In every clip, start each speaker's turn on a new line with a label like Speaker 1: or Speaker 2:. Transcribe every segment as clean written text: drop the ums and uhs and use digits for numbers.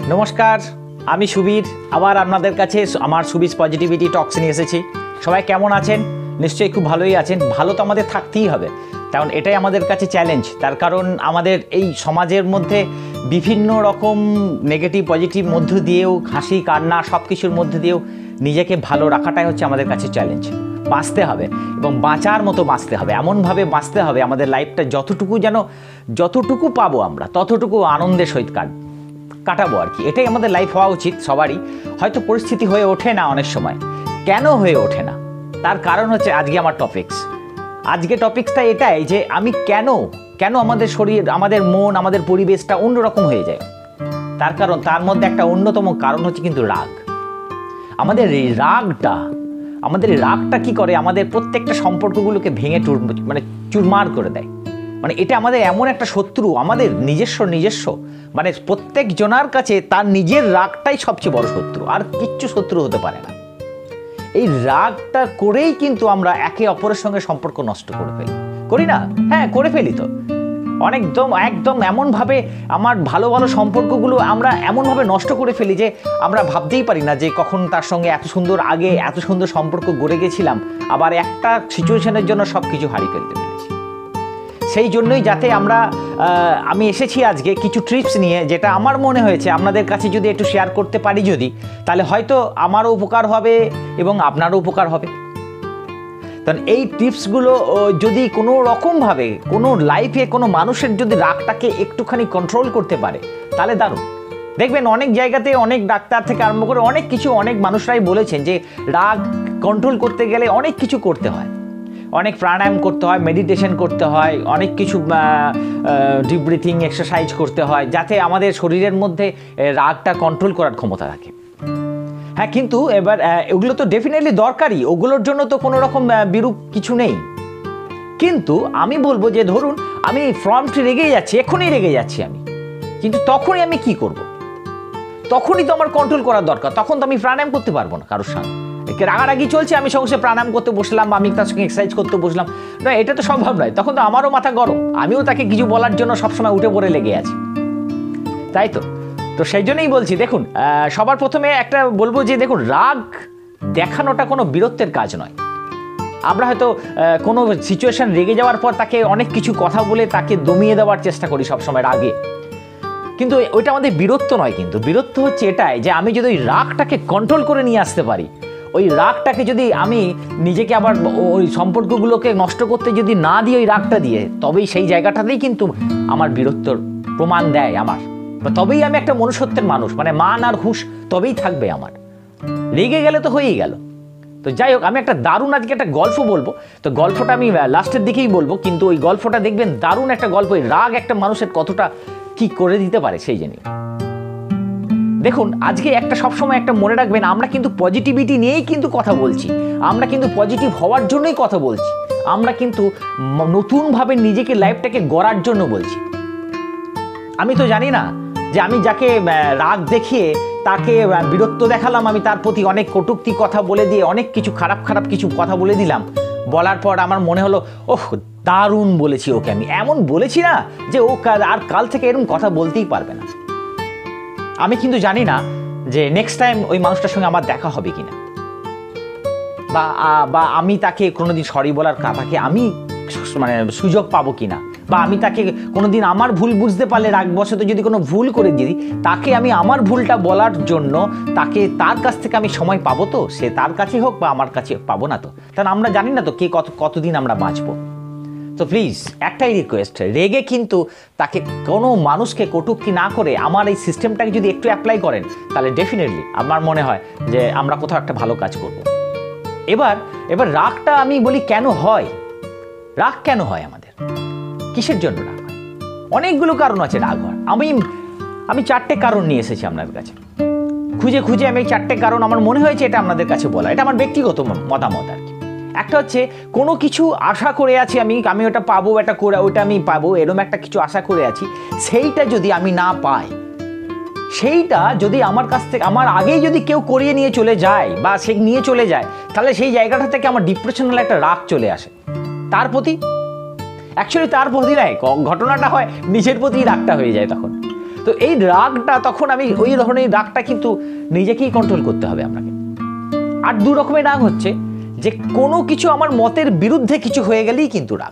Speaker 1: নমস্কার, আমি সুবীর। আবার আপনাদের কাছে আমার সুবিস পজিটিভিটি টক্স নিয়ে এসেছি। সবাই কেমন আছেন? নিশ্চয়ই খুব ভালোই আছেন। ভালো তো আমাদের থাকতেই হবে, কারণ এটাই আমাদের কাছে চ্যালেঞ্জ। তার কারণ আমাদের এই সমাজের মধ্যে বিভিন্ন রকম নেগেটিভ পজিটিভ মধ্য দিয়েও, হাসি কান্না সব কিছুর মধ্যে দিয়েও নিজেকে ভালো রাখাটাই হচ্ছে আমাদের কাছে চ্যালেঞ্জ। বাঁচতে হবে এবং বাঁচার মতো বাঁচতে হবে, এমনভাবে বাঁচতে হবে আমাদের লাইফটা যতটুকু পাবো আমরা ততটুকু আনন্দের সহিত কাটাবো আর কি। এটাই আমাদের লাইফ হওয়া উচিত সবারই। হয়তো পরিস্থিতি হয়ে ওঠে না অনেক সময়। কেন হয়ে ওঠে না তার কারণ হচ্ছে আজকে আমার টপিক্সটা এটাই যে আমি কেন আমাদের শরীর, আমাদের মন, আমাদের পরিবেশটা অন্যরকম হয়ে যায়। তার কারণ, তার মধ্যে একটা অন্যতম কারণ হচ্ছে কিন্তু রাগ। আমাদের এই রাগটা কি করে, আমাদের প্রত্যেকটা সম্পর্কগুলোকে ভেঙে চুরমার করে দেয়। মানে এটা আমাদের এমন একটা শত্রু, আমাদের নিজস্ব মানে প্রত্যেক জনার কাছে তার নিজের রাগটাই সবচেয়ে বড় শত্রু, আর কিচ্ছু শত্রু হতে পারে না। এই রাগটা করেই কিন্তু আমরা একে অপরের সঙ্গে সম্পর্ক নষ্ট করে ফেলি, করি না? হ্যাঁ, করে ফেলি তো। একদম এমনভাবে আমার ভালো সম্পর্কগুলো আমরা এমনভাবে নষ্ট করে ফেলি যে আমরা ভাবতেই পারি না যে কখন তার সঙ্গে এত সুন্দর সম্পর্ক গড়ে গেছিলাম, আবার একটা সিচুয়েশনের জন্য সব কিছু হারিয়ে ফেলতে পেরেছি। সেই জন্যই যাতে আমি এসেছি আজকে কিছু ট্রিপস নিয়ে, যেটা আমার মনে হয়েছে আপনাদের কাছে যদি একটু শেয়ার করতে পারি তাহলে হয়তো আমারও উপকার হবে এবং আপনারও উপকার হবে। কারণ এই টিপসগুলো যদি কোনো রকমভাবে কোনো লাইফে কোনো মানুষের যদি রাগটাকে একটুখানি কন্ট্রোল করতে পারে তাহলে দারুণ। দেখবেন অনেক জায়গাতে, অনেক ডাক্তার থেকে আরম্ভ করে অনেক মানুষরাই বলেছেন যে রাগ কন্ট্রোল করতে গেলে অনেক কিছু করতে হয়, অনেক প্রাণায়াম করতে হয়, মেডিটেশন করতে হয়, অনেক কিছু ডিপ ব্রিথিং এক্সারসাইজ করতে হয়, যাতে আমাদের শরীরের মধ্যে রাগটা কন্ট্রোল করার ক্ষমতা রাখে। হ্যাঁ, কিন্তু এবার ওগুলো তো ডেফিনেটলি দরকারি, ওগুলোর জন্য তো কোনো রকম বিরূপ কিছু নেই। কিন্তু আমি বলবো যে ধরুন আমি এখনই রেগে যাচ্ছি আমি, কিন্তু তখনই আমি কি করব? তখনই তো আমার কন্ট্রোল করার দরকার। তখন তো আমি প্রাণায়াম করতে পারবো না কারোর সঙ্গে। রাগারাগি চলছে, আমি সঙ্গে প্রাণায়াম করতে বসলাম বা আমি তার সঙ্গে এক্সারসাইজ করতে বসলাম না, এটা তো সম্ভব নয়। তখন তো আমারও মাথা গরম, আমিও তাকে কিছু বলার জন্য সবসময় উঠে পড়ে লেগে আছি, তাই তো। সেই জন্যই বলছি, দেখুন সবার প্রথমে একটা বলবো যে দেখুন, রাগ দেখানোটা কোনো বীরত্বের কাজ নয়। আমরা হয়তো কোনো সিচুয়েশন রেগে যাওয়ার পর তাকে অনেক কিছু কথা বলে তাকে দমিয়ে দেওয়ার চেষ্টা করি সবসময় রাগে, কিন্তু ওইটা আমাদের বীরত্ব নয়। কিন্তু বীরত্ব হচ্ছে এটাই যে আমি যদি ওই রাগটাকে কন্ট্রোল করে নিয়ে আসতে পারি, ওই রাগটাকে যদি আমি নিজেকে আবার ওই সম্পর্কগুলোকে নষ্ট করতে যদি না দিই ওই রাগটা দিয়ে, তবেই সেই জায়গাটাতেই কিন্তু আমার বীরত্বর প্রমাণ দেয় আমার, তবেই আমি একটা মনুষ্যত্বের মানুষ, মানে মান আর হুঁশ তবেই থাকবে আমার। রেগে গেলে তো হয়েই গেল। তো যাই হোক, আমি একটা দারুণ আজকে একটা গল্প বলবো। তো গল্পটা আমি লাস্টের দিকেই বলবো, কিন্তু ওই গল্পটা দেখবেন দারুণ একটা গল্প। ওই রাগ একটা মানুষের কতটা কি করে দিতে পারে সেই জন্য। দেখুন, আজকে একটা সবসময় একটা মনে রাখবেন, আমরা কিন্তু পজিটিভিটি নিয়েই কিন্তু কথা বলছি, আমরা কিন্তু পজিটিভ হওয়ার জন্যই কথা বলছি, আমরা কিন্তু নতুনভাবে নিজেকে লাইফটাকে গড়ার জন্য বলছি। আমি তো জানি না যে আমি যাকে রাগ দেখিয়ে তাকে বীরত্ব দেখালাম, আমি তার প্রতি অনেক কটূক্তি কথা বলে দিয়ে অনেক কিছু খারাপ কিছু কথা বলে দিলাম, বলার পর আমার মনে হলো ওহ দারুণ বলেছি ওকে, আমি এমন বলেছি না যে ও আর কাল থেকে এরকম কথা বলতেই পারবে না। আমি কিন্তু জানি না যে নেক্সট টাইম ওই মানুষটার সঙ্গে আমার দেখা হবে কিনা, বা আমি তাকে কোনোদিন সরি বলার তাকে আমি সুযোগ পাবো কিনা, বা আমি তাকে কোনোদিন আমার ভুল বুঝতে পারলে রাগবশত যদি কোনো ভুল করে দিই, তাকে আমি আমার ভুলটা বলার জন্য তার কাছ থেকে আমি সময় পাবো তো, সে তার কাছে হোক বা আমার কাছে পাবো না তো। কারণ আমরা জানি না তো কে কতদিন আমরা বাঁচবো। তো প্লিজ একটাই রিকোয়েস্ট, রেগে কিন্তু তাকে কোনো মানুষকে কটূক্তি না করে আমার এই সিস্টেমটাকে যদি একটু অ্যাপ্লাই করেন, তাহলে ডেফিনেটলি আমার মনে হয় যে আমরা কোথাও একটা ভালো কাজ করব। এবার রাগটা আমি বলি কেন হয়, রাগ কেন হয় আমাদের, কিসের জন্য রাগ হয়? অনেকগুলো কারণ আছে রাগ হওয়ার। আমি 4টে কারণ নিয়ে এসেছি আপনাদের কাছে। খুঁজে আমি 4টে কারণ আমার মনে হয়েছে এটা আপনাদের কাছে বলা, এটা আমার ব্যক্তিগত মতামত আর কি। একটা হচ্ছে কোনো কিছু আশা করে আছি আমি ওটা পাবো, ওটা আমি পাবো, এরকম একটা কিছু আশা করে আছি, সেইটা যদি আমি না পাই, সেইটা যদি আমার কাছ থেকে আমার আগেই যদি কেউ করিয়ে নিয়ে চলে যায় বা সে নিয়ে চলে যায়, তাহলে সেই জায়গাটা থেকে আমার ডিপ্রেশনাল একটা রাগ চলে আসে তার প্রতি। অ্যাকচুয়ালি তার প্রতি নয়, ঘটনাটা হয় নিজের প্রতি রাগটা হয়ে যায় তখন। তো এই রাগটা তখন আমি ওই ধরনের রাগটা কিন্তু নিজেকেই কন্ট্রোল করতে হবে আপনাকে। আর দু রকমের রাগ হচ্ছে যে কোনো কিছু আমার মতের বিরুদ্ধে কিছু হয়ে গেলেই কিন্তু রাগ।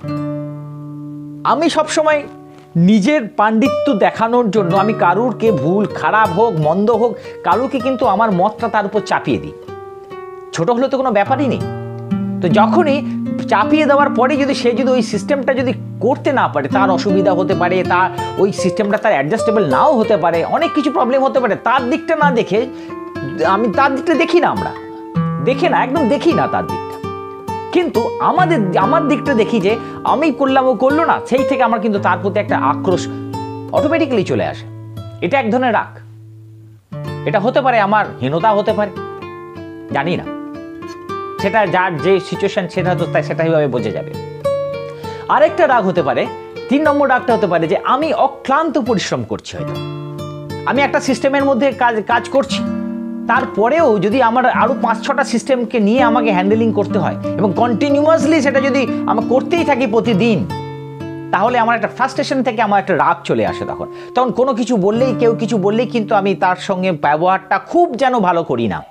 Speaker 1: আমি সবসময় নিজের পাণ্ডিত্য দেখানোর জন্য আমি কারুরকে ভুল খারাপ হোক মন্দ হোক কারুরকে কিন্তু আমার মতটা তার উপর চাপিয়ে দিই। ছোট হলে তো কোনো ব্যাপারই নেই। তো যখনই চাপিয়ে দেওয়ার পরে যদি সে যদি ওই সিস্টেমটা যদি করতে না পারে, তার অসুবিধা হতে পারে, তার ওই সিস্টেমটা তার অ্যাডজাস্টেবল নাও হতে পারে, অনেক কিছু প্রবলেম হতে পারে, তার দিকটা না দেখে আমি তার দিকটা দেখি না, আমরা দেখে না, একদম দেখি না তার দিকটা, কিন্তু আমার দিকটা দেখি যে আমি করলাম ও করলো না, সেই থেকে আমার কিন্তু তার প্রতি একটা আক্রোশ অটোমেটিক্যালি চলে আসে। এটা এক ধরনের রাগ। এটা হতে পারে আমার হীনতা হতে পারে, জানি না, সেটা যার যে সিচুয়েশন সেটা তো সেটাইভাবে বোঝা যাবে। আরেকটা রাগ হতে পারে, 3 নম্বর রাগটা হতে পারে যে আমি অক্লান্ত পরিশ্রম করছি, হয়তো আমি একটা সিস্টেমের মধ্যে কাজ করছি, তারপরেও যদি আমার আরো 5-6টা সিস্টেমকে নিয়ে আমাকে হ্যান্ডেলিং করতে হয় এবং কন্টিনিউয়াসলি সেটা যদি আমার করতেই থাকি প্রতিদিন, তাহলে আমার একটা ফ্রাস্ট্রেশন থেকে আমার একটা রাগ চলে আসে। তখন কোনো কিছু বললেই, কেউ কিছু বললেই কিন্তু আমি তার সঙ্গে ব্যবহারটা খুব যেন ভালো করি না।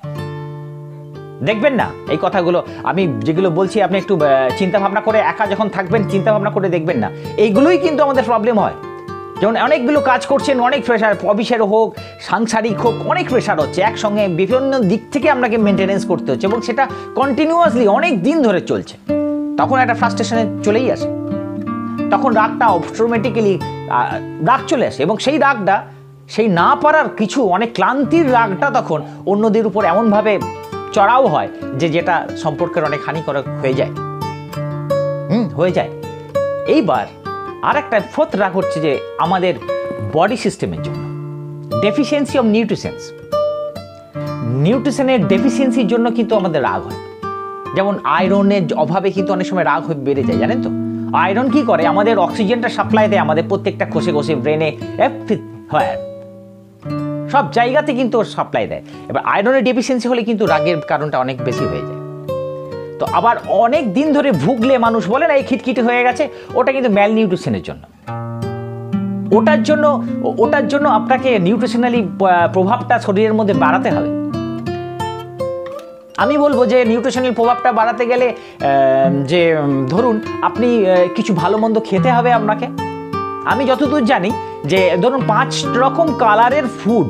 Speaker 1: দেখবেন না এই কথাগুলো আমি যেগুলো বলছি, আপনি একটু চিন্তা ভাবনা করে, একা যখন থাকবেন চিন্তা ভাবনা করে দেখবেন না, এইগুলোই কিন্তু আমাদের প্রবলেম হয়। যেমন অনেকগুলো কাজ করছেন, অনেক প্রেশার, অফিসের হোক, সাংসারিক হোক, অনেক প্রেশার হচ্ছে, একসঙ্গে বিভিন্ন দিক থেকে আপনাকে মেনটেনেন্স করতে হচ্ছে এবং সেটা কন্টিনিউয়াসলি অনেক দিন ধরে চলছে, তখন একটা ফ্রাস্ট্রেশনে চলেই আসে। তখন রাগটা অটোমেটিক্যালি রাগ চলে আসে এবং সেই রাগটা, সেই না পারার কিছু অনেক ক্লান্তির রাগটা তখন অন্যদের উপর এমনভাবে চড়াও হয় যে যেটা সম্পর্কের অনেক হানিকারক হয়ে যায়। হয়ে যায়। এইবার আর একটা 4th রাগ হচ্ছে যে আমাদের বডি সিস্টেমের জন্য ডেফিসিয়েন্সি অফ নিউট্রিশনের ডেফিসিয়েন্সির জন্য কিন্তু আমাদের রাগ হয়। যেমন আয়রনের অভাবে কিন্তু অনেক সময় রাগ হয়ে বেড়ে যায়, জানেন তো। আয়রন কি করে, আমাদের অক্সিজেনটা সাপ্লাই দেয় আমাদের প্রত্যেকটা কোষে ব্রেনে, হয় সব জায়গাতে কিন্তু ওর সাপ্লাই দেয়। এবার আয়রনের ডেফিসিয়েন্সি হলে কিন্তু রাগের কারণটা অনেক বেশি হয়ে যায়। তো আবার অনেক দিন ধরে ভুগলে মানুষ বলে না এই খিটখিটে হয়ে গেছে, ওটা কিন্তু ম্যাল নিউট্রিশনের জন্য। ওটার জন্য আপনাকে নিউট্রিশনালি প্রভাবটা শরীরের মধ্যে বাড়াতে হবে। আমি বলবো যে নিউট্রিশনাল প্রভাবটা বাড়াতে গেলে যে ধরুন আপনি কিছু ভালো মন্দ খেতে হবে আপনাকে। আমি যতদূর জানি যে ধরুন 5 রকম কালারের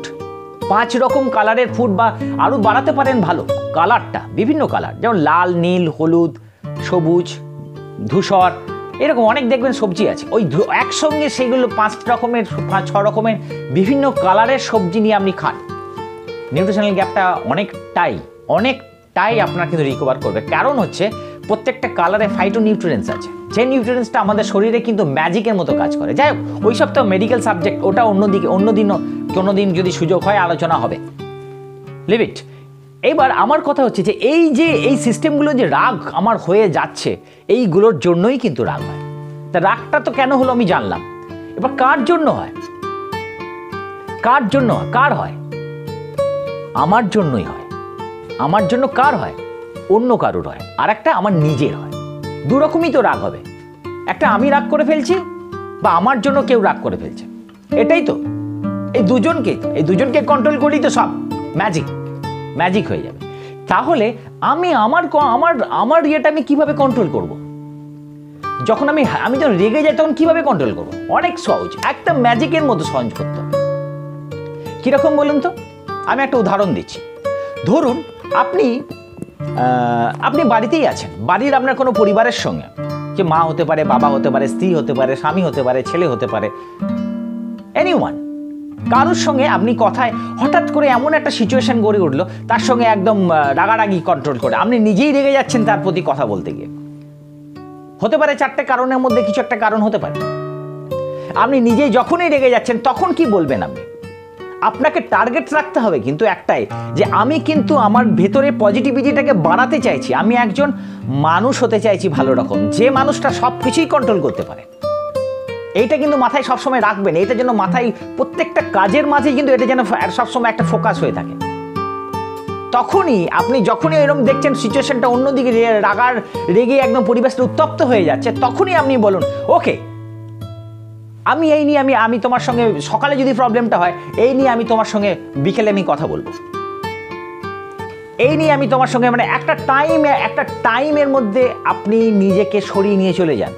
Speaker 1: ফুড বা আরো বাড়াতে পারেন ভালো কালারটা, বিভিন্ন কালার, যেমন লাল, নীল, হলুদ, সবুজ, ধূসর, এরকম অনেক দেখবেন সবজি আছে। ওই একসঙ্গে সেইগুলো 5 6 রকমের বিভিন্ন কালারের সবজি নিয়ে আপনি খান, নিউট্রিশনাল গ্যাপটা অনেকটাই আপনার কিন্তু রিকভার করবে। কারণ হচ্ছে প্রত্যেকটা কালারে ফাইটোনিউট্রিয়েন্টস আছে, যে নিউট্রিয়েন্টসটা আমাদের শরীরে কিন্তু ম্যাজিকের মতো কাজ করে। যাই হোক, ওই সব তো মেডিকেল সাবজেক্ট, ওটা অন্যদিন যদি সুযোগ হয় আলোচনা হবে, লিভ ইট। এইবার আমার কথা হচ্ছে যে এই সিস্টেমগুলো যে রাগ আমার হয়ে যাচ্ছে, এইগুলোর জন্যই কিন্তু রাগ হয়। তা রাগটা তো কেন হলো আমি জানলাম। এবার কার জন্য হয়? কার হয়? আমার জন্যই হয়। আমার জন্য কার হয়? অন্য কারুর হয়, আর একটা আমার নিজের হয়। দু রকমই তো রাগ হবে, একটা আমি রাগ করে ফেলছি বা আমার জন্য কেউ রাগ করে ফেলছে, এটাই তো। এই দুজনকে কন্ট্রোল করি তো সব ম্যাজিক হয়ে যাবে। তাহলে আমি আমার ইয়েটা আমি কিভাবে কন্ট্রোল করব? যখন আমি যখন রেগে যাই তখন কিভাবে কন্ট্রোল করব? অনেক সহজ, একটা ম্যাজিকের মতো সহজ করতে হবে। কিরকম বলুন তো? আমি একটা উদাহরণ দিচ্ছি। ধরুন আপনি বাড়িতেই আছেন, বাড়ির আপনার কোনো পরিবারের সঙ্গে, যে মা হতে পারে, বাবা হতে পারে, স্ত্রী হতে পারে, স্বামী হতে পারে, ছেলে হতে পারে, এনিওয়ান, কারোর সঙ্গে আপনি কথায় হঠাৎ করে এমন একটা সিচুয়েশন গড়ে উঠলো, তার সঙ্গে একদম রাগারাগি কন্ট্রোল করে আপনি নিজেই রেগে যাচ্ছেন তার প্রতি কথা বলতে গিয়ে। হতে পারে 4টে কারণের মধ্যে কিছু একটা কারণ হতে পারে। আপনি নিজেই যখনই রেগে যাচ্ছেন তখন কি বলবেন? আপনাকে টার্গেট রাখতে হবে কিন্তু একটাই, যে আমি কিন্তু আমার ভেতরে পজিটিভিটিটাকে বাড়াতে চাইছি, আমি একজন মানুষ হতে চাইছি ভালো রকম, যে মানুষটা সব কিছুই কন্ট্রোল করতে পারে। এইটা কিন্তু মাথায় সবসময় রাখবেন, এটা যেন মাথায় প্রত্যেকটা কাজের মাঝে কিন্তু এটা যেন সবসময় একটা ফোকাস হয়ে থাকে। তখনই আপনি যখনই এরকম দেখছেন সিচুয়েশনটা অন্যদিকে রেগে একদম পরিবেশটা উত্তপ্ত হয়ে যাচ্ছে, তখনই আপনি বলুন ওকে আমি এই নিয়ে আমি তোমার সঙ্গে সকালে যদি প্রবলেমটা হয়, এই নিয়ে আমি তোমার সঙ্গে বিকেলে আমি কথা বলবো, এই নিয়ে আমি তোমার সঙ্গে, মানে একটা টাইমের মধ্যে আপনি নিজেকে সরিয়ে নিয়ে চলে যান।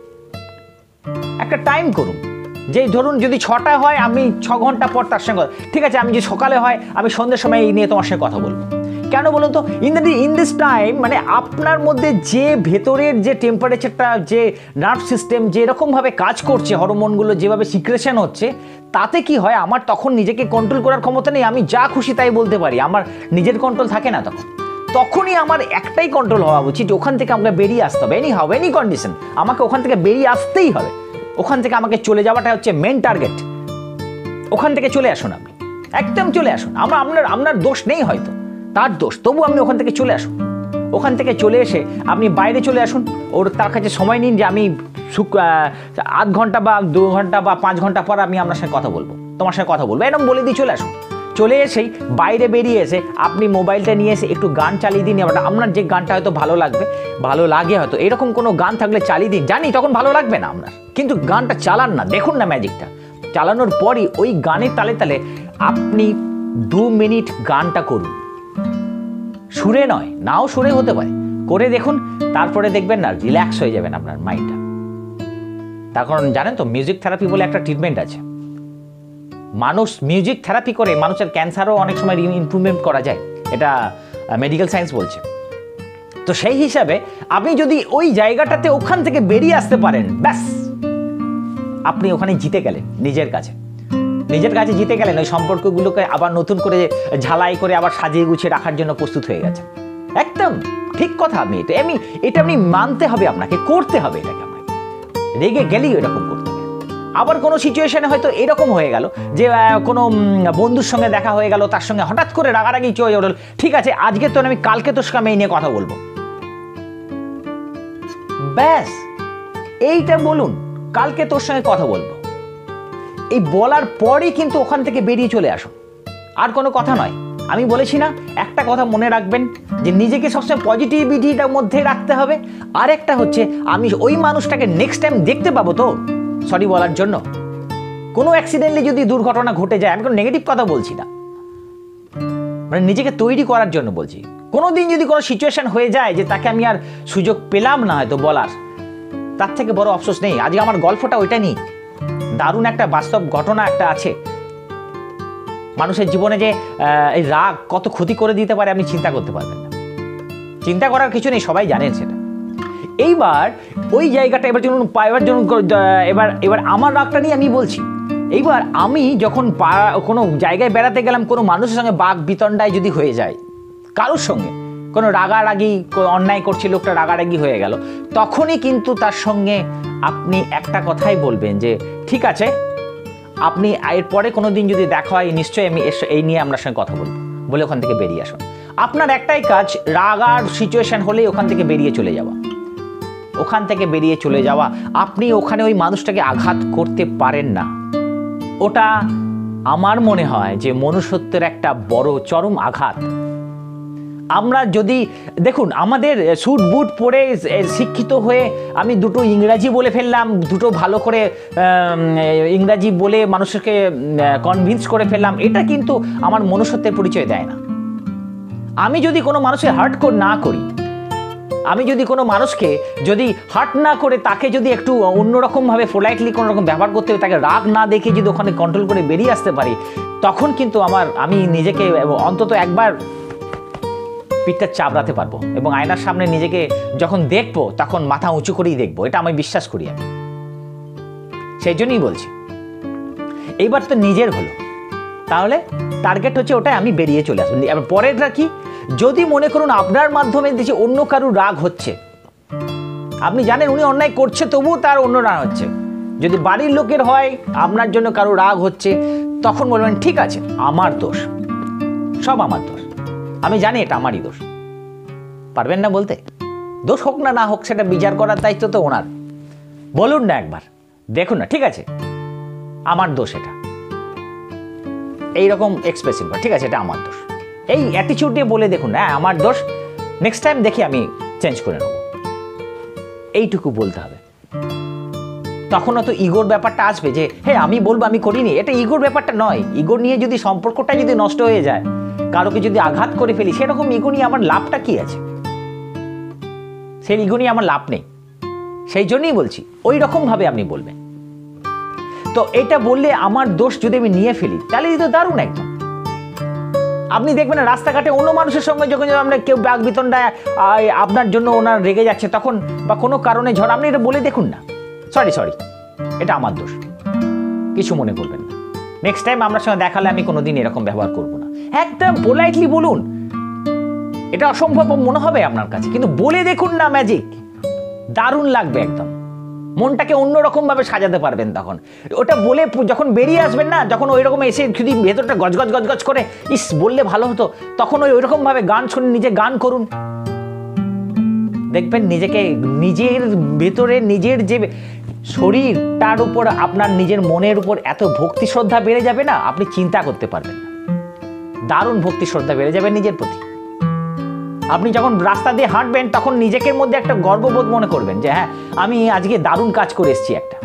Speaker 1: একটা টাইম করুন, যে ধরুন যদি 6টা হয় আমি 6 ঘন্টা পর তার সঙ্গে, ঠিক আছে, আমি যে সকালে হয় আমি সন্ধ্যের সময় এই নিয়ে তোমার সঙ্গে কথা বলবো। কেন বলুন তো? ইন দিস টাইম মানে আপনার মধ্যে যে ভেতরের যে টেম্পারেচারটা, যে নার্ভ সিস্টেম যেরকমভাবে কাজ করছে, হরমোনগুলো যেভাবে সিক্রেশন হচ্ছে, তাতে কি হয়, আমার তখন নিজেকে কন্ট্রোল করার ক্ষমতা নেই। আমি যা খুশি তাই বলতে পারি, আমার নিজের কন্ট্রোল থাকে না। তখনই আমার একটাই কন্ট্রোল হওয়া উচিত, ওখান থেকে আমাকে বেরিয়ে আসতে হবে। এনি কন্ডিশন আমাকে ওখান থেকে বেরিয়ে আসতেই হবে। ওখান থেকে আমাকে চলে যাওয়াটা হচ্ছে মেন টার্গেট। ওখান থেকে চলে আসুন, আপনি একদম চলে আসুন। আপনার দোষ নেই, হয়তো তার দোষ, তবু আপনি ওখান থেকে চলে আসুন। ওখান থেকে চলে এসে আপনি বাইরে চলে আসুন, তার কাছে সময় নিন যে আমি 8 ঘন্টা বা 2 ঘন্টা বা 5 ঘন্টা পর আমি আপনার সঙ্গে কথা বলবো, তোমার সঙ্গে কথা বলবো, এরকম বলে দিয়ে চলে আসুন। চলে এসেই বাইরে বেরিয়ে এসে আপনি মোবাইলটা নিয়ে এসে একটু গান চালিয়ে দিন। এবার আপনার যে গানটা হয়তো ভালো লাগে হয়তো, এরকম কোনো গান থাকলে চালিয়ে দিন। জানি তখন ভালো লাগবে না আপনার, কিন্তু গানটা চালান না, দেখুন না ম্যাজিকটা। চালানোর পরই ওই গানের তালে তালে আপনি 2 মিনিট গানটা করুন, সুরে নয়, নাও সুরে হতে পারে, করে দেখুন। তারপরে দেখবেন না রিল্যাক্স হয়ে যাবেন আপনার মাইন্ডটা। তার কারণ জানেন তো, মিউজিক থেরাপি বলে একটা ট্রিটমেন্ট আছে। মানুষ মিউজিক থেরাপি করে মানুষের ক্যান্সারও অনেক সময় ইমপ্রুভমেন্ট করা যায়, এটা মেডিকেল সায়েন্স বলছে। তো সেই হিসাবে আপনি যদি ওই জায়গাটাতে ওখান থেকে বেরিয়ে আসতে পারেন, ব্যাস আপনি ওখানে জিতে গেলেন। নিজের কাছে জিতে গেলেন। ওই সম্পর্কগুলোকে আবার নতুন করে ঝালাই করে আবার সাজিয়ে গুছিয়ে রাখার জন্য প্রস্তুত হয়ে গেছে। একদম ঠিক কথা। এটা আপনি মানতে হবে, আপনাকে করতে হবে। এটাকে আপনাকে রেগে গেলেই এরকম করতে হবে। আবার কোনো সিচুয়েশনে হয়তো এরকম হয়ে গেল যে কোনো বন্ধুর সঙ্গে দেখা হয়ে গেল, তার সঙ্গে হঠাৎ করে রাগারাগি চলে উঠল, ঠিক আছে আজকে তো আমি কালকে তোর সঙ্গে এই নিয়ে কথা বলবো, ব্যাস এইটা বলুন, কালকে তোর সঙ্গে কথা বলবো। এই বলার পরই কিন্তু ওখান থেকে বেরিয়ে চলে আসুন, আর কোনো কথা নয়। আমি বলেছি না, একটা কথা মনে রাখবেন যে নিজেকে সবসময় পজিটিভিটিটার মধ্যে রাখতে হবে। আর একটা হচ্ছে, আমি ওই মানুষটাকে নেক্সট টাইম দেখতে পাবো তো সরি বলার জন্য। কোনো অ্যাক্সিডেন্টলি যদি দুর্ঘটনা ঘটে যায়, আমি কোনো নেগেটিভ কথা বলছি না, মানে নিজেকে তৈরি করার জন্য বলছি। কোনো দিন যদি কোনো সিচুয়েশন হয়ে যায় যে তাকে আমি আর সুযোগ পেলাম না হয়তো বলার, তার থেকে বড় আফসোস নেই। আজকে আমার গল্পটা ওইটা নিয়ে দারুণ একটা বাস্তব ঘটনা একটা আছে। মানুষের জীবনে যে এই রাগ কত ক্ষতি করে দিতে পারে আপনি চিন্তা করতে পারবেন না। চিন্তা করার কিছু নেই, সবাই জানেন সেটা। এইবার ওই জায়গাটা এবার আমার রাগটা নিয়ে আমি বলছি। এইবার আমি যখন কোনো জায়গায় বেড়াতে গেলাম, কোনো মানুষের সঙ্গে বাক বিতণ্ডায় যদি হয়ে যায়, কারোর সঙ্গে কোনো রাগারাগি, অন্যায় করছে লোকটা, রাগারাগি হয়ে গেল, তখনই কিন্তু তার সঙ্গে আপনি একটা কথাই বলবেন যে ঠিক আছে, আপনি এরপরে কোনো দিন যদি দেখা হয় নিশ্চয়ই আমি এই নিয়ে আপনার সঙ্গে কথা বলবো, বলে ওখান থেকে বেরিয়ে আসুন। আপনার একটাই কাজ, রাগার সিচুয়েশন হলেই ওখান থেকে বেরিয়ে চলে যাওয়া। ওখান থেকে বেরিয়ে চলে যাওয়া। আপনি ওখানে ওই মানুষটাকে আঘাত করতে পারেন না। ওটা আমার মনে হয় যে মনুষ্যত্বের একটা বড় চরম আঘাত। আমরা যদি দেখুন, আমাদের স্যুট বুট পরে শিক্ষিত হয়ে আমি দুটো ইংরাজি বলে ফেললাম, দুটো ভালো করে ইংরাজি বলে মানুষকে কনভিন্স করে ফেললাম, এটা কিন্তু আমার মনুষ্যত্বের পরিচয় দেয় না। আমি যদি কোনো মানুষকে হার্ট না করি, আমি যদি কোনো মানুষকে যদি হার্ট না করে তাকে যদি একটু অন্যরকমভাবে পোলাইটলি কোনো রকম ব্যবহার করতে হবে, তাকে রাগ না দেখে যদি ওখানে কন্ট্রোল করে বেরিয়ে আসতে পারি, তখন কিন্তু আমি নিজেকে অন্তত একবার পিঠটা চাপড়াতে পারবো এবং আয়নার সামনে নিজেকে যখন দেখবো তখন মাথা উঁচু করেই দেখবো। এটা আমি বিশ্বাস করি। আমি সেই জন্যই বলছি, এইবার তো নিজের হলো, তাহলে টার্গেট হচ্ছে ওটাই, আমি বেরিয়ে চলে আসবো। এবার পরেরটা কি, যদি মনে করুন আপনার মাধ্যমে দেখছি অন্য কারো রাগ হচ্ছে, আপনি জানেন উনি অন্যায় করছে তবুও তার অন্য রাগ হচ্ছে, যদি বাড়ির লোকের হয় আপনার জন্য কারো রাগ হচ্ছে, তখন বলবেন ঠিক আছে আমার দোষ, সব আমার দোষ, আমি জানি এটা আমারই দোষ। পারবেন না বলতে? দোষ হোক না হোক সেটা বিচার করার দায়িত্ব তো ওনার। বলুন না একবার, দেখুন না, ঠিক আছে আমার দোষ, এটা এইরকম এক্সপ্রেসিভ, ঠিক আছে এটা আমার দোষ, এই অ্যাটিটিউড দিয়ে বলে দেখুন, হ্যাঁ আমার দোষ, নেক্সট টাইম দেখি আমি চেঞ্জ করে নেব, এইটুকু বলতে হবে। তখনও তো ইগোর ব্যাপারটা আসবে যে হ্যাঁ আমি বলবো আমি করিনি, এটা ইগোর ব্যাপারটা নয়। ইগো নিয়ে যদি সম্পর্কটা যদি নষ্ট হয়ে যায়, কারোকে যদি আঘাত করে ফেলি, সেরকম ইগো নিয়ে আমার লাভটা কি আছে? সেই ইগো নিয়ে আমার লাভ নেই। সেই জন্যই বলছি ওই রকমভাবে আপনি বলবেন। তো এটা বললে আমার দোষ যদি আমি নিয়ে ফেলি, তাহলে তো দারুণ একদম। আপনি দেখবেন না রাস্তাঘাটে অন্য মানুষের সঙ্গে যখন আমরা কেউ বাগ বিতণ্ডায় আপনার জন্য ওনার রেগে যাচ্ছে তখন, বা কোনো কারণে ঝড়, আপনি এটা বলে দেখুন না, সরি এটা আমার দোষ, কিছু মনে করবেন না, নেক্সট টাইম আপনার সঙ্গে দেখালে আমি কোনোদিন এরকম ব্যবহার করব না। একদম পোলাইটলি বলুন। এটা অসম্ভব মনে হবে আপনার কাছে, কিন্তু বলে দেখুন না, ম্যাজিক, দারুণ লাগবে একদম। মনটাকে অন্যরকম ভাবে সাজাতে পারবেন তখন। ওটা বলে যখন বেরিয়ে আসবেন না, যখন ওই রকম এসে যদি ভেতরটা গজগজ করে ইস বললে ভালো হতো, তখন ওই রকম ভাবে গান শুনে নিজে গান করুন, দেখবেন নিজেকে, নিজের ভেতরে নিজের যে শরীর তার উপর আপনার নিজের মনের উপর এত ভক্তি শ্রদ্ধা বেড়ে যাবে না, আপনি চিন্তা করতে পারবেন না। দারুণ ভক্তি শ্রদ্ধা বেড়ে যাবে নিজের প্রতি। আপনি যখন রাস্তা দিয়ে হাঁটবেন তখন নিজেকে মধ্যে একটা গর্ববোধ মনে করবেন যে হ্যাঁ আমি আজকে দারুণ কাজ করে এসেছি একটা।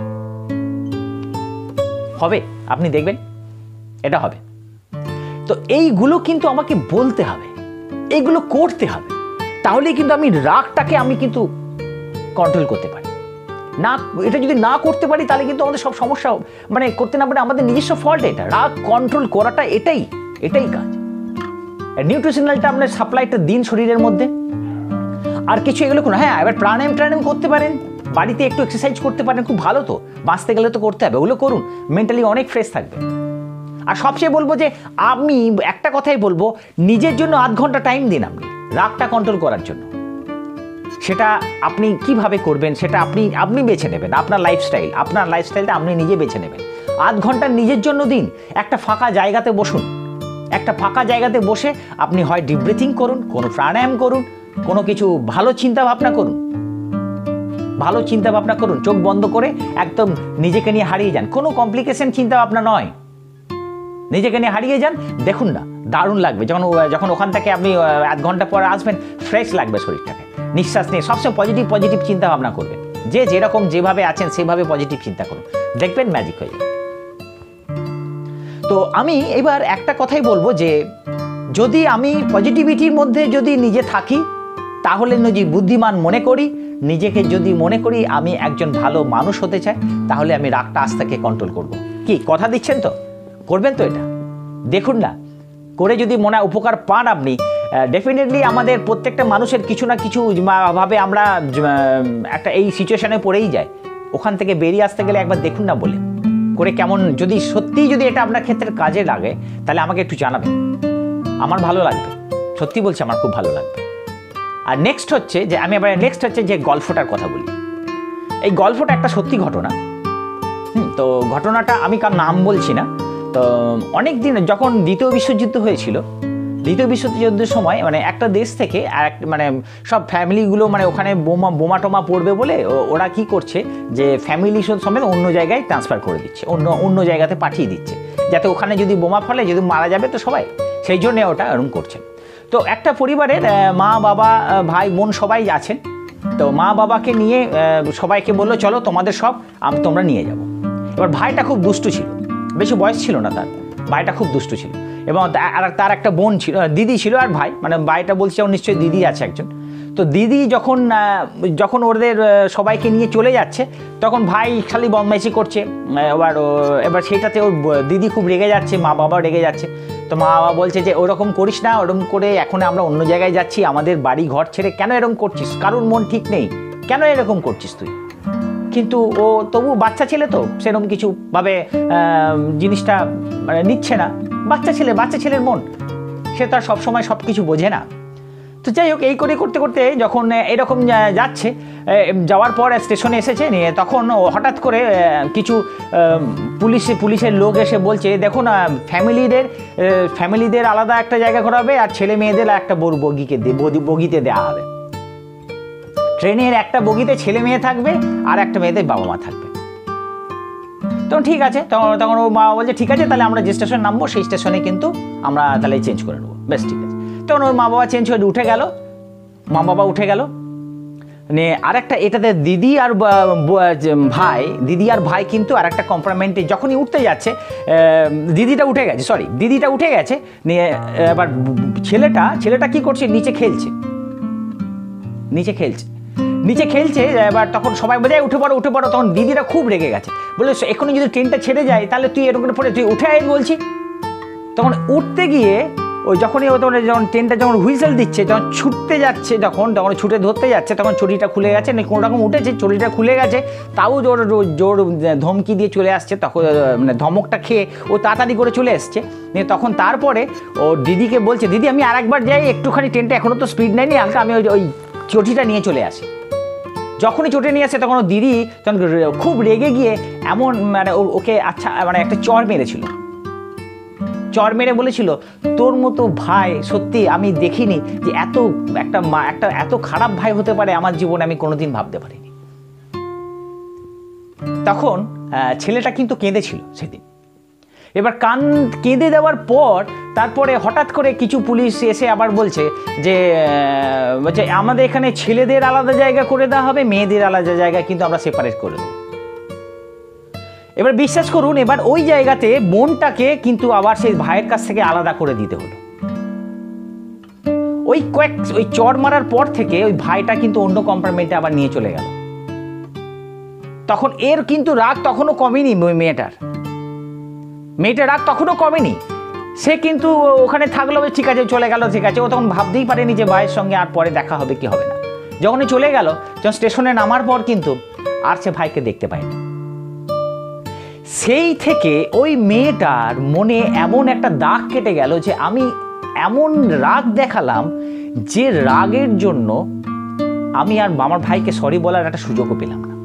Speaker 1: হবে, আপনি দেখবেন এটা হবে। তো এইগুলো কিন্তু আমাকে বলতে হবে, এইগুলো করতে হবে, তাহলে কিন্তু আমি রাগটাকে আমি কিন্তু কন্ট্রোল করতে পারি। না, এটা যদি না করতে পারি তাহলে কিন্তু আমাদের সব সমস্যা, মানে করতে না পারে আমাদের নিজস্ব ফল্ট। এটা রাগ কন্ট্রোল করাটা এটাই কাজ। নিউট্রিশনালটা আপনার সাপ্লাইটা দিন শরীরের মধ্যে, আর কিছু এগুলো কোনো, হ্যাঁ এবার প্রাণায়াম করতে পারেন, বাড়িতে একটু এক্সারসাইজ করতে পারেন, খুব ভালো। তো বাঁচতে গেলে তো করতে হবে, ওগুলো করুন, মেন্টালি অনেক ফ্রেশ থাকবে। আর সবচেয়ে বলবো যে আমি একটা কথাই বলবো, নিজের জন্য আধ ঘন্টা টাইম দিন আপনি রাগটা কন্ট্রোল করার জন্য। সেটা আপনি কিভাবে করবেন সেটা আপনি বেছে নেবেন, আপনার লাইফস্টাইলটা আপনি নিজে বেছে নেবেন। আধ ঘন্টা নিজের জন্য দিন, একটা ফাঁকা জায়গাতে বসুন, একটা ফাঁকা জায়গাতে বসে আপনি হয় ডিপ ব্রিথিং করুন, কোনো প্রাণায়াম করুন, কোনো কিছু ভালো চিন্তা ভাবনা করুন, চোখ বন্ধ করে একদম নিজেকে নিয়ে হারিয়ে যান, কোনো কমপ্লিকেশন চিন্তা ভাবনা নয়, নিজেকে নিয়ে হারিয়ে যান, দেখুন না দারুণ লাগবে। যখন ওখান থেকে আপনি আধ ঘন্টা পরে আসবেন, ফ্রেশ লাগবে শরীরটাকে, নিঃশ্বাস নিয়ে সবসময় পজিটিভ চিন্তা ভাবনা করবেন, যে যেরকম যেভাবে আছেন সেভাবে পজিটিভ চিন্তা করুন, দেখবেন ম্যাজিক হয়ে যাবে। তো আমি এবার একটা কথাই বলবো যে যদি আমি পজিটিভিটির মধ্যে যদি নিজে থাকি, তাহলে যদি বুদ্ধিমান মনে করি, নিজেকে যদি মনে করি আমি একজন ভালো মানুষ হতে চাই, তাহলে আমি রাগটা আজ থেকে কন্ট্রোল করব। কি কথা দিচ্ছেন তো? করবেন তো? এটা দেখুন না, করে যদি মনে উপকার পান আপনি, ডেফিনেটলি আমাদের প্রত্যেকটা মানুষের কিছু না কিছু ভাবে আমরা একটা এই সিচুয়েশনে পড়েই যাই। ওখান থেকে বেরিয়ে আসতে গেলে একবার দেখুন না বলে করে কেমন, যদি সত্যিই যদি এটা আপনার ক্ষেত্রে কাজে লাগে তাহলে আমাকে একটু জানাবেন, আমার ভালো লাগবে, সত্যি বলছি আমার খুব ভালো লাগবে। আর নেক্সট হচ্ছে যে গল্পটার কথা বলি। এই গল্পটা একটা সত্যি ঘটনা। তো ঘটনাটা আমি কার নাম বলছি না। তো অনেক দিন যখন দ্বিতীয় বিশ্বযুদ্ধ হয়েছিল, দ্বিতীয় বিশ্বযুদ্ধের সময় মানে একটা দেশ থেকে মানে সব ফ্যামিলিগুলো মানে ওখানে বোমা টোমা পড়বে বলে ওরা কি করছে যে ফ্যামিলি সমেত অন্য জায়গায় ট্রান্সফার করে দিচ্ছে, অন্য জায়গাতে পাঠিয়ে দিচ্ছে, যাতে ওখানে যদি বোমা ফলে যদি মারা যাবে তো সবাই, সেই জন্য ওটা এরকম করছে। তো একটা পরিবারের মা বাবা ভাই বোন সবাই আছেন। তো মা বাবাকে নিয়ে সবাইকে বললো চলো তোমাদের সব তোমরা নিয়ে যাবো। এবার ভাইটা খুব দুষ্টু ছিল, বেশি বয়স ছিল না তার, ভাইটা খুব দুষ্টু ছিল, এবং তার একটা বোন ছিল, দিদি ছিল, আর ভাই, মানে ভাইটা বলছে ওর নিশ্চয়ই দিদি আছে একজন। তো দিদি যখন ওদের সবাইকে নিয়ে চলে যাচ্ছে, তখন ভাই খালি বদমাইশি করছে। এবার সেটাতে ওর দিদি খুব রেগে যাচ্ছে, মা বাবাও রেগে যাচ্ছে। তো মা বাবা বলছে যে ওরকম করিস না, ওরকম করে এখন আমরা অন্য জায়গায় যাচ্ছি, আমাদের বাড়ি ঘর ছেড়ে কেন এরকম করছিস, কারুর মন ঠিক নেই, কেন এরকম করছিস তুই? কিন্তু ও তবু বাচ্চা ছেলে, তো সেরকম কিছু ভাবে জিনিসটা মানে নিচ্ছে না। বাচ্চা ছেলের মন, সে তো আর সবসময় সব কিছু বোঝে না। তো যাই হোক, এই করে করতে করতে যখন এরকম যাচ্ছে, যাওয়ার পর স্টেশনে এসেছে, তখন হঠাৎ করে কিছু পুলিশের লোক এসে বলছে দেখুন ফ্যামিলিদের আলাদা একটা জায়গা করা হবে, আর ছেলে মেয়েদের একটা বগিতে দেওয়া হবে। ট্রেনের একটা বগিতে ছেলে মেয়ে থাকবে, আর একটা মেয়েদের বাবা মা থাকবে। তখন ঠিক আছে, তখন ও মা বলছে ঠিক আছে, তাহলে আমরা যে স্টেশনে নামবো সেই স্টেশনে কিন্তু আমরা তাহলে চেঞ্জ করে নেবো, বেশ ঠিক আছে। তখন ওর মা বাবা উঠে গেল। আরেকটা এটাতে দিদি আর ভাই কিন্তু আরেকটা কম্পার্টমেন্টে যখনই উঠতে যাচ্ছে, দিদিটা উঠে গেছে নিয়ে এবার ছেলেটা কি করছে, নিচে খেলছে। এবার তখন সবাই বোঝায় উঠে পড়ো, তখন দিদিটা খুব রেগে গেছে, বলে এখনই যদি ট্রেনটা ছেড়ে যায় তাহলে তুই এরকম পড়ে তুই উঠে আয় বলছি। তখন উঠতে গিয়ে ওই যখন ট্রেনটা যখন হুইসেল দিচ্ছে, যখন ছুটতে যাচ্ছে, যখন ছুটে ধরতে যাচ্ছে, তখন চটিটা খুলে গেছে, কোনো রকম উঠেছে, চটিটা খুলে গেছে, তাও জোর ধমকি দিয়ে চলে আসছে, তখন মানে ধমকটা খেয়ে ও তাড়াতাড়ি করে চলে এসছে। তখন তারপরে ও দিদিকে বলছে, দিদি আমি আরেকবার যাই, একটুখানি ট্রেনটা এখনও তো স্পিড নেয়নি, হালকা আমি ওই চটিটা নিয়ে চলে আসি। যখনই চটে নিয়ে আসে তখন ও দিদি তখন খুব রেগে গিয়ে এমন মানে ওকে মানে একটা চড় মেরে বলেছিল, তোর মতো ভাই সত্যি আমি দেখিনি যে এত খারাপ ভাই হতে পারে আমার জীবনে, আমি কোনোদিন ভাবতে পারিনি। তখন ছেলেটা কিন্তু কেঁদেছিল সেদিন। এবার কেঁদে দেওয়ার পর তারপরে হঠাৎ করে কিছু পুলিশ এসে আবার বলছে যে আমাদের এখানে ছেলেদের আলাদা জায়গা করে দেওয়া হবে, মেয়েদের আলাদা জায়গা কিন্তু আমরা সেপারেট করে দেবো। এবার বিশ্বাস করুন, এবার ওই জায়গাতে বোনটাকে কিন্তু আবার সেই ভাইয়ের কাছ থেকে আলাদা করে দিতে হলো। ওই চড় মারার পর থেকে ওই ভাইটা কিন্তু অন্য কম্পার্টমেন্টে আবার নিয়ে চলে গেল। তখন এর কিন্তু রাগ তখনও কমেনি, মেয়েটার রাগ তখনও কমেনি। সে কিন্তু ওখানে থাকলো, ঠিক আছে চলে গেল, ঠিক আছে। ও তখন ভাবতেই পারেনি যে ভাইয়ের সঙ্গে আর পরে দেখা হবে কি হবে না। যখনই চলে গেল, যখন স্টেশনে নামার পর কিন্তু আর সে ভাইকে দেখতে পায়নি। সেই থেকে ওই মেয়েটার মনে এমন একটা দাগ কেটে গেল যে আমি এমন রাগ দেখালাম যে রাগের জন্য আমি আর আমার ভাইকে সরি বলার একটা সুযোগও পেলাম না।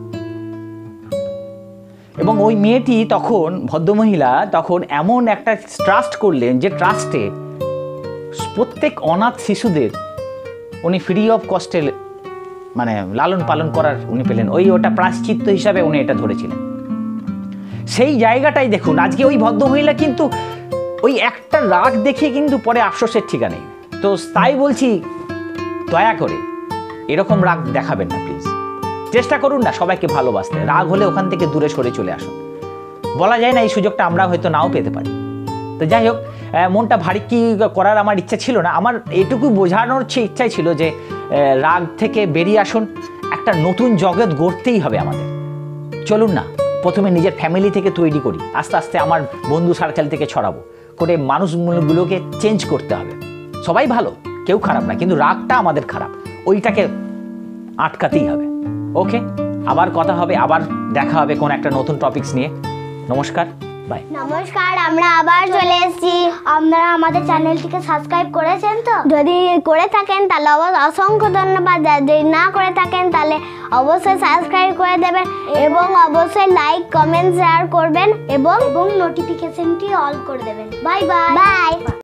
Speaker 1: এবং ওই মেয়েটি তখন, ভদ্রমহিলা তখন এমন একটা ট্রাস্ট করলেন যে ট্রাস্টে প্রত্যেক অনাথ শিশুদের উনি ফ্রি অফ কস্টে মানে লালন পালন করার উনি পেলেন। ওটা প্রায়শ্চিত্ত হিসাবে উনি এটা ধরেছিলেন। সেই জায়গাটাই দেখুন, আজকে ওই ভদ্রমহিলা কিন্তু ওই একটা রাগ দেখিয়ে কিন্তু পরে আফসোসের ঠিকানা নেই। তো তাই বলছি, দয়া করে এরকম রাগ দেখাবেন না প্লিজ। চেষ্টা করুন না সবাইকে ভালোবাসতে। রাগ হলে ওখান থেকে দূরে সরে চলে আসুন। বলা যায় না, এই সুযোগটা আমরা হয়তো নাও পেতে পারি। তো যাই হোক, মনটা ভারী কি করার আমার ইচ্ছা ছিল না। আমার এটুকু বোঝানোর ইচ্ছাই ছিল যে রাগ থেকে বেরিয়ে আসুন, একটা নতুন জগৎ গড়তেই হবে আমাদের। চলুন না প্রথমে নিজের ফ্যামিলি থেকে তৈরি করি, আস্তে আস্তে আমার বন্ধু সার্কেল থেকে ছড়াবো, করে মানুষগুলোকে চেঞ্জ করতে হবে। সবাই ভালো, কেউ খারাপ না, কিন্তু রাগটা আমাদের খারাপ, ওইটাকে আটকাতেই হবে। ওকে, আবার কথা হবে, আবার দেখা হবে কোন একটা নতুন টপিকস নিয়ে। নমস্কার, বাই।
Speaker 2: নমস্কার, আমরা আবার চলে এসেছি। আপনারা আমাদের চ্যানেলটিকে সাবস্ক্রাইব করেছেন তো? যদি করে থাকেন তাহলে অসংখ্য ধন্যবাদ। যদি না করে থাকেন তাহলে অবশ্যই সাবস্ক্রাইব করে দেবেন এবং অবশ্যই লাইক, কমেন্ট, শেয়ার করবেন এবং নোটিফিকেশনটি অল করে দেবেন। Bye by.